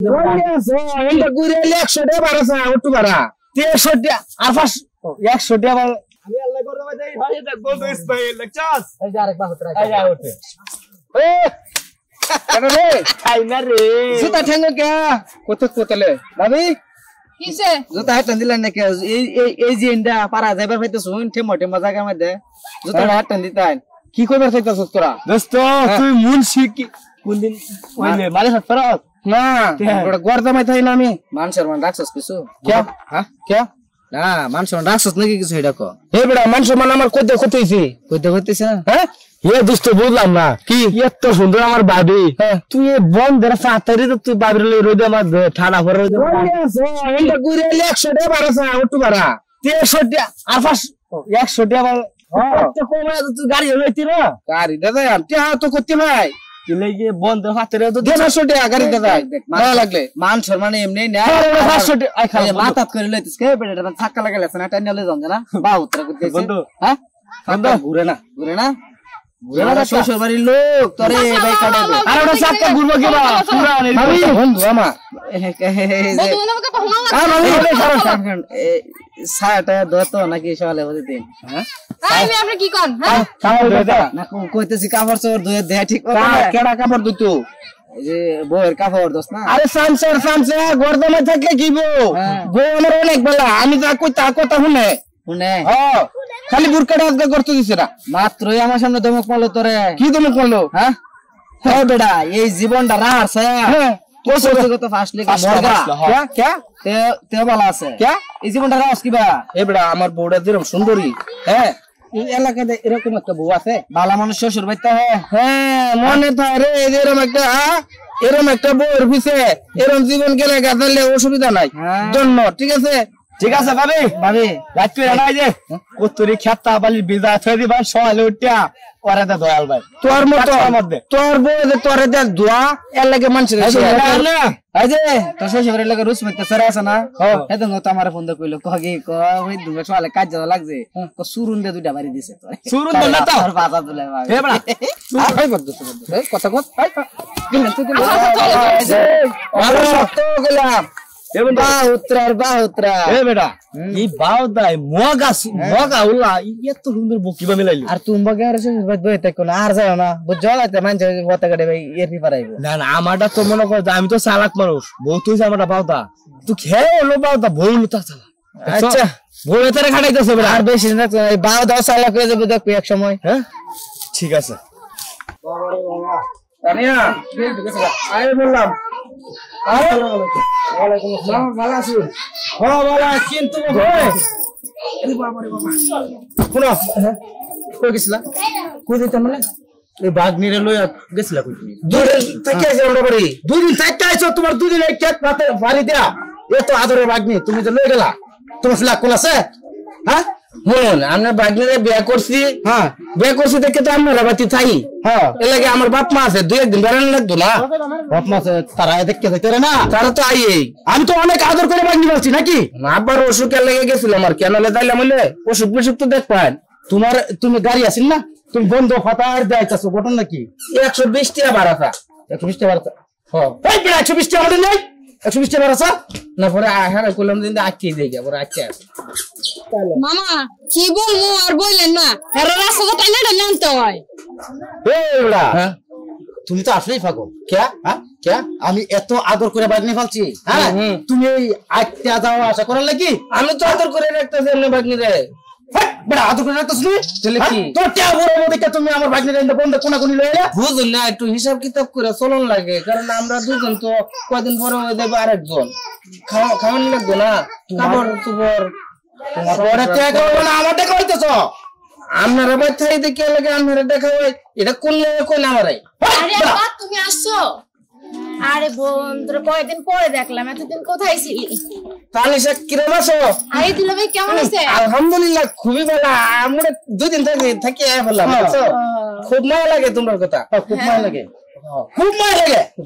এটা ঘুরে 100 টাকা বাড়াছে ওটু বাড়া 150 টাকা আর 100 টাকা আমি আল্লাহ করতে ভাই ভাই এটা বন্ধু ইসমাইল লাগছাস এই যে আরেক বাহুত রাখ এই যা ওঠে এ কেন রে খাই না রে জুতা ঠেঙ্গো কে কোতলে ভাবি কিসে জুতা হাতন দিলেন না কে এই যে ইন্ডা পারা যাইবার হইতো শুন ঠেমটে মজাগা মধ্যে জুতা হাতন দিতাই কি কইবার চাইতাছস তোরা দোস্ত তুই মুনসি কি কোন দিন কইলে মারে সতরা না ওটা গর্দমাই থাই না আমি মানুষের মান রাখছস কিছু কে হ্যাঁ কে না মানুষের মান রাখছস নাকি কিছু এটা কো হে বেটা মানুষের মান আমার কইতেছে না হ্যাঁ ये दोस्त বুঝলাম না কি এত সুন্দর আমার বাবি তুই এই বন্ধের সাতারি তো তুই বাবির লই রোদে আমার ঠাডা করে রোদে এটা ঘুরে 100 টাকা বাড়াছে ওটু বাড়া 150 টাকা আর 100 টাকা তো কমে তুই গাড়ি লইতি না গাড়ি দাদা আমি তো করতে ভাই কি লাগে বন্ধ হাতেরে তো 150 টাকা গাড়ি দাদা মারা লাগলে মান সম্মান এমনি না 500 টাকা আই খালি মাথাত করে লইতিস কে বেটা ছাক্কা লাগাইছ না টাইনা লই যাম না বা উত্তর করতে বন্ধু হ্যাঁ বন্ধু ঘুরে না শ্বশুর বাড়ির লোক তোরে ভাই কাটে দে আর ওটা সাক্কা ঘুরবো কি বা পুরা ভাবি বন্ধু আমার বন্ধু আমাকে কহনা আর ভাবি সাটা দতো নাকি সকালে বলে দিন হ্যাঁ আমি আপনি কি কোন হ্যাঁ কাপড় ধুইতা না কইতেছি কাপড় চোর ধুয়ে দে ঠিক কথা কেডা কাপড় ধুইতো এই যে বউয়ের কাপড় দোস না আরে সামসে গর্দমে থাকে কি বউ আমার অনেক বেলা আমি যা কই তা কথা শুনে হ্যাঁ খালি বুরকাটা আজকে করতে দিছে না মাত্রই আমার সামনে দমক মারলো তোরে কি দমক মারলো হ্যাঁ হ্যাঁ বেটা এই জীবনটা রার হ্যাঁ কত ফাস্ট লেগে মরগা কে তে বলা আছে কে এই জীবনটা রাস কিবা এ বেটা আমার বউটা যেরকম সুন্দরী হ্যাঁ এই এলাকাতে এরকম একটা বউ আছে বালা মানুষ শ্বশুর বাড়িতে হ্যাঁ মনে থাকে রে এরকম একটা বউর পিছে এরকম জীবন গেলে গাছলে অসুবিধা নাই জন্য ঠিক আছে ভাবি রাত করে না যে কতরি খেতা বালি বিজা ছয় দিবা সকালে উঠিয়া ওরে দে দয়াল ভাই তোর মতো মধ্যে তোর বউ যে তোরে দে দোয়া এর লাগে মানুষের এই যে তোর শ্বশুরের লাগে রুস মতে সরে আছে না এদন তো আমার ফোন দে কইলো কই ওই দুবে সকালে কাজ যাওয়া লাগছে তো সুরুন দে দুইটা বাড়ি দিছে সুরুন দে না তো আর বাবা তুলে ভাই হে বড়া এই বদ্ধ এই কথা কত দিন তো দিন ভালো সত্য গেলাম বাহুত্রা এ বেটা এই বাউদাই মগা উলা এত সুন্দর বকিবা মিলাইলি আর তুমি বগার বইতে কোন আর যাও না বুঝলাতে মানছে বতে গড়ে ভাই এরই পারাইবো না আমারটা তো মনে কর আমি তো চালাক মানুষ বউ তুই আমারটা বাউদা তুই খেয়ে হলো বাউদা বউ লুতা চালা আচ্ছা বউ এটারে খাটাইতেছে বেটা আর বেশি না এই বাউদা চালাক হয়ে যাবে দেখো এক সময় হ্যাঁ ঠিক আছে বাবারে বাবা তানিয়া আয় বললাম ওয়ালাইকুম আসসালাম ভালো আছো হ্যাঁ ভালো কিন্তু আরে বাবা রে বাবা শুনো কই গেছিলা কই দিতে মানে এই বাগনিরে লইয়া গেছিলা কই তুমি দুদিন থেকে আইছো আমরা বাড়ি দুদিন থেকে আইছো তোমার দুদিন এই কেক রাতে বাড়ি দেয়া এত আদরের বাগনি তুমি তো লই গেলা তোমার ছেলে কোন আছে হ্যাঁ হন আমরা বাগনিরে বিয়া করছি হ্যাঁ বিয়া করছি দেখে তো আমরা বাতি চাই হ্যাঁ এর লাগে আমার বাপ মা আছে দুই একদিন বেড়ানো লাগতো না বাপ মা তারা দেখতে যাইতে না তারা তো আই আমি তো অনেক আদর করে বাগনি বলছি নাকি আবার অসুখের লেগে গেছিল আমার কেন তাইলে বলে অসুখ বিসুখ তো দেখবেন তুমি গাড়ি আছেন না তুমি বন্ধ হতার যাইতেছো ঘটনা নাকি 120 টাকা বাড়াতা 120 টাকা বাড়াতা হ্যাঁ এই 120 টাকা আমাদের নাই 120 টাকা বাড়াছা না পরে আহার কলম দিন আটকে দেই গা পরে আটকে মামা কি বলবো আর বললেন না হেরা রাস্তা তো টাইনা নামতে হয় এইডা হ্যাঁ তুমি তো আসলেই পাগল কে হ্যাঁ কে আমি এত আদর করে বাগনি ফেলছি হ্যাঁ তুমি আটটা যাও আশা করার লাগি আমি তো আদর করে রাখতেছি এমনি বাগনি রে বড় আদর করে রাখতেছ তুমি চলে কি তোর কে বড় দেখে তুমি আমার বাগনি রে বন্ধ কোনা কোনি লইলা বুঝুন না একটু হিসাব কিতাব করে চলন লাগে কারণ আমরা দুজন তো কয়দিন পরে হয়ে যাবে আরেকজন খাওয়ান লাগবে না কাপড় চোপড় তোমার টাকা না আমার টাকা হইতেছ আপনারা বাই থাই দেখে লাগে আপনারা দেখা হয় এটা কোন কইলা আমারে আরে বাবা তুমি আসছো আরে বন্ধুরা কয়দিন পরে দেখলাম এতদিন কোথায় ছিলি তানিশা কিরম আছো আরে দুলা ভাই কেমন আছে আলহামদুলিল্লাহ খুবই ভালো আমরা দুদিন থাকি আয় বললাম খুব মায়া লাগে তোমার কথা খুব মায়া লাগে খুব মায়া লাগে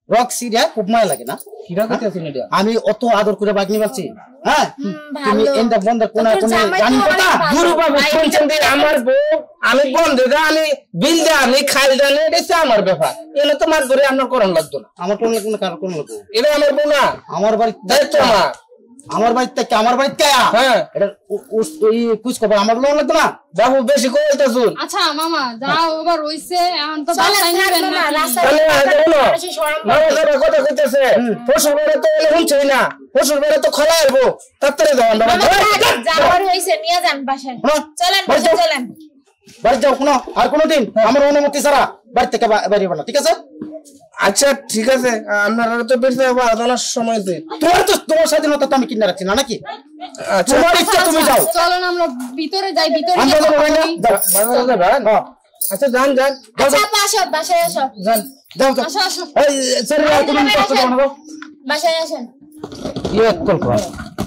রক্সিরা খুব মায়া লাগে না কিরা কইতেছেন এটা আমি অত আদর করে বাগনি বলছি হ্যাঁ তুমি এন্ডা বন্ধ কোনা কোনা জানি কথা গুরু বাবু শুনছেন যে আমার বউ আমি বন্ধ দা আমি বিল দা আমি খাইল দা না এটা আমার ব্যাপার এনে তোমার ধরে আপনার করণ লাগতো না আমার কোন কারণ কোন লাগতো এটা আমার বউ না আমার বাড়ি দায়িত্ব আমার বাড়িতে কি আমার বাড়িতে হ্যাঁ এটা ওই কুছ খবর আমার লোন লাগতো না বাবু বেশি কইতা শুন আচ্ছা মামা যাও এবার হইছে এখন তো বাসায় নেবেন না রাস্তায় না কথা কইতেছে পশুর বাড়ি তো এলে হুনছই না পশুর বাড়ি তো খোলা হইবো তাড়াতাড়ি যাও আমরা যাওয়ার হইছে নিয়ে যান বাসায় চলেন বাসায় চলেন বাড়ি যাও কোনো আর কোনোদিন আমার অনুমতি ছাড়া বাড়ি থেকে বাইরে না ঠিক আছে আচ্ছা ঠিক আছে আপনারা তো বের যাবো আদালত সময়তে তোমার স্বাধীনতা তো আমি কিনে রাখছি না নাকি আচ্ছা তোমার ইচ্ছা তুমি যাও চলো না আমরা ভিতরে যাই ভিতরে আচ্ছা যান যান আচ্ছা আসো বাসায় আসো যান যাও আসো আসো এই সরি আর কোনো কষ্ট করো না বাসায় আসেন ইয়ে কল করো